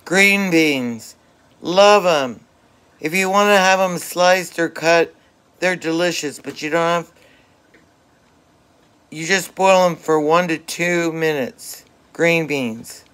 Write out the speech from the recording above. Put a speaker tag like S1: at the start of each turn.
S1: Green beans. Love them. If you want to have them sliced or cut, they're delicious, but you don't have... You just boil them for 1 to 2 minutes. Green beans.